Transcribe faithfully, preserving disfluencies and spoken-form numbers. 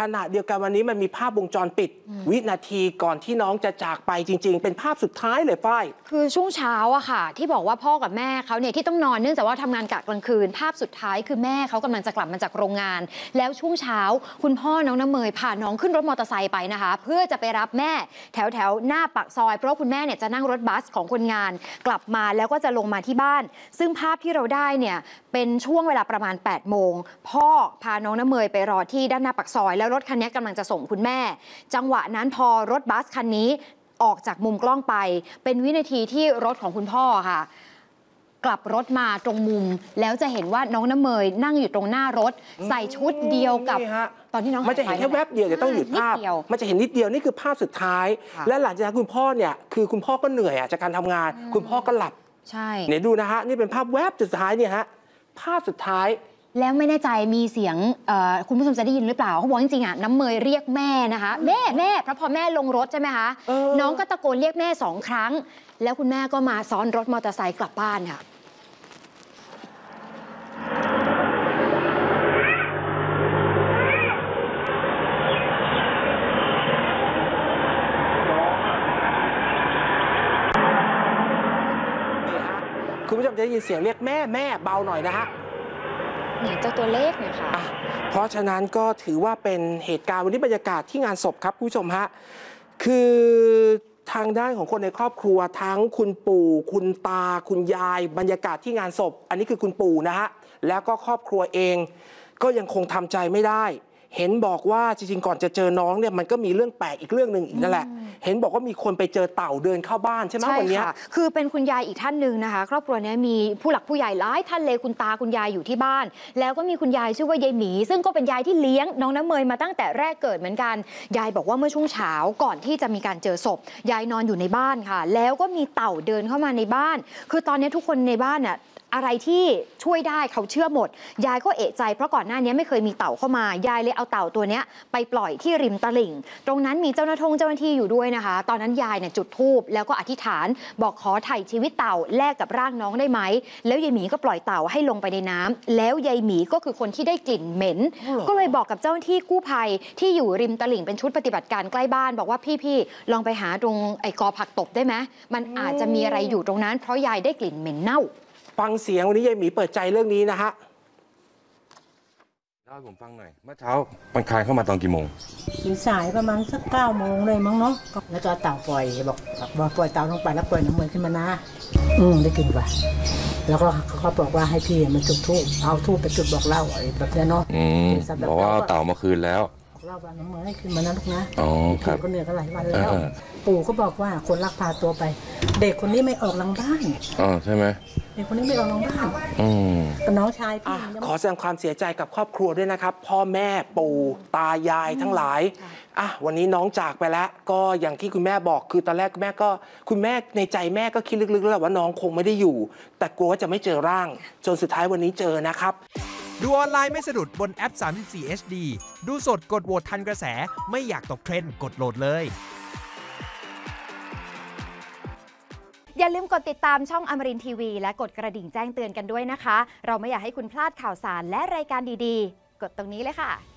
ณะเดียวกันวันนี้มันมีภาพวงจรปิดวินาทีก่อนที่น้องจะจากไปจริงๆเป็นภาพสุดท้ายเลยฝ้ายคือช่วงเช้าอะค่ะที่บอกว่าพ่อกับแม่เขาเนี่ยที่ต้องนอนเนื่องจากว่าทำงานกะกลางคืนภาพสุดท้ายคือแม่เขากำลังจะกลับมาจากโรงงานแล้วช่วงเช้าคุณพ่อน้องน้ำเมยพาน้องขึ้นรถมอเตอร์ไซค์ไปนะคะเพื่อจะไปรับแม่แถวแถวหน้าปากซอยเพราะคุณแม่เนี่ยจะนั่งรถบัสของคนงานกลับมาแล้วก็จะลงมาที่บ้านซึ่งภาพที่เราได้เนี่ยเป็นช่วงเวลาประมาณแปดโมงพ่อพาน้องน้ำเมยไปรอที่ด้านหน้าปากซอยแล้วรถคันนี้กำลังจะส่งคุณแม่จังหวะนั้นพอรถบัสคันนี้ออกจากมุมกล้องไปเป็นวินาทีที่รถของคุณพ่อค่ะกลับรถมาตรงมุมแล้วจะเห็นว่าน้องน้ำเมยนั่งอยู่ตรงหน้ารถใส่ชุดเดียวกับตอนที่น้องมันจะเห็นแค่แวบเดียวจะต้องหยุดภาพมันจะเห็นนิดเดียวนี่คือภาพสุดท้ายและหลังจากนั้นคุณพ่อเนี่ยคือคุณพ่อก็เหนื่อยจากการทำงานคุณพ่อก็หลับใช่เนี่ยดูนะฮะนี่เป็นภาพแวบสุดท้ายเนี่ยฮะภาพสุดท้ายแล้วไม่แน่ใจมีเสียงคุณผู้ชมจะได้ยินหรือเปล่าเขาบอกจริงๆอ่ะน้ำเมยเรียกแม่นะคะแม่แม่เพราะพอแม่ลงรถใช่ไหมคะน้องก็ตะโกนเรียกแม่สองครั้งแล้วคุณแม่ก็มาซ้อนรถมอเตอร์ไซค์กลับบ้านค่ะคุณผู้ชมจะได้ยินเสียงเรียกแม่แม่เบาหน่อยนะฮะเนี่ยเจ้าตัวเลขเนี่ยค่ะเพราะฉะนั้นก็ถือว่าเป็นเหตุการณ์วันนี้บรรยากาศที่งานศพครับคุณผู้ชมฮะคือทางด้านของคนในครอบครัวทั้งคุณปู่คุณตาคุณยายบรรยากาศที่งานศพอันนี้คือคุณปู่นะฮะแล้วก็ครอบครัวเองก็ยังคงทำใจไม่ได้เห็นบอกว่าจริงๆก่อนจะเจอน้องเนี่ยมันก็มีเรื่องแปลกอีกเรื่องหนึ่งอีกนั่นแหละเห็นบอกว่ามีคนไปเจอเต่าเดินเข้าบ้านใช่ไหมวันนี้คือเป็นคุณยายอีกท่านหนึ่งนะคะครอบครัวนี้มีผู้หลักผู้ใหญ่หลายท่านเลยคุณตาคุณยายอยู่ที่บ้านแล้วก็มีคุณยายชื่อว่ายายหมีซึ่งก็เป็นยายที่เลี้ยงน้องน้ำเมยมาตั้งแต่แรกเกิดเหมือนกันยายบอกว่าเมื่อช่วงเช้าก่อนที่จะมีการเจอศพยายนอนอยู่ในบ้านค่ะแล้วก็มีเต่าเดินเข้ามาในบ้านคือตอนนี้ทุกคนในบ้านน่ะอะไรที่ช่วยได้เขาเชื่อหมดยายก็เอะใจเพราะก่อนหน้านี้ไม่เคยมีเต่าเข้ามายายเลยเอาเต่าตัวนี้ไปปล่อยที่ริมตลิ่งตรงนั้นมีเจ้าหน้าที่เจ้าหน้าที่อยู่ด้วยนะคะตอนนั้นยายเนี่ยจุดธูปแล้วก็อธิษฐานบอกขอไถ่ชีวิตเต่าแลกกับร่างน้องได้ไหมแล้วยายหมีก็ปล่อยเต่าให้ลงไปในน้ำแล้วยายหมีก็คือคนที่ได้กลิ่นเหม็นก็เลยบอกกับเจ้าหน้าที่กู้ภัยที่อยู่ริมตลิ่งเป็นชุดปฏิบัติการใกล้บ้านบอกว่าพี่ๆลองไปหาตรงไอ้กอผักตบได้ไหมมันอาจจะมีอะไรอยู่ตรงนั้นเพราะยายได้กลิ่นเหม็นเน่าฟังเสียงวันนี้ยายหมีเปิดใจเรื่องนี้นะฮะเล่าให้ผมฟังหน่อยเมื่อเช้ามันคลายเข้ามาตอนกี่โมงสายประมาณสักเก้าโมงเลยมั้งเนาะแล้วก็เต่าปล่อยบอกบอกปล่อยเต่าลงไปแล้วปล่อยน้ำมันขึ้นมานะอืมได้กินป่ะแล้วก็เขาบอกว่าให้พี่มันจุดธูปเอาธูปไปจุดบอกเล่าไอ้แบบนี้เนาะอืมบอกว่าเต่ามาคืนแล้วเล่าว่าน้ำมันให้ขึ้นมานะลูกนะอ๋อครับก็เหนื่อยก็หลายวันแล้วปู่ก็บอกว่าคนลักพาตัวไปเด็กคนนี้ไม่ออกหลังบ้านอ๋อใช่ไหมเด็กคนนี้ไม่ออกหลังบ้านอืมกับน้องชายพี่ขอแสดงความเสียใจกับครอบครัวด้วยนะครับพ่อแม่ปู่ตายายทั้งหลายอ่ะวันนี้น้องจากไปแล้วก็อย่างที่คุณแม่บอกคือตอนแรกแม่ก็คุณแม่ในใจแม่ก็คิดลึกๆแล้วว่าน้องคงไม่ได้อยู่แต่กลัวว่าจะไม่เจอร่างจนสุดท้ายวันนี้เจอนะครับดูออนไลน์ไม่สะดุดบนแอป สามสิบสี่ เอช ดี ดูสดกดโหวตทันกระแสไม่อยากตกเทรนด์กดโหลดเลยอย่าลืมกดติดตามช่องอมรินทร์ทีวีและกดกระดิ่งแจ้งเตือนกันด้วยนะคะเราไม่อยากให้คุณพลาดข่าวสารและรายการดีๆกดตรงนี้เลยค่ะ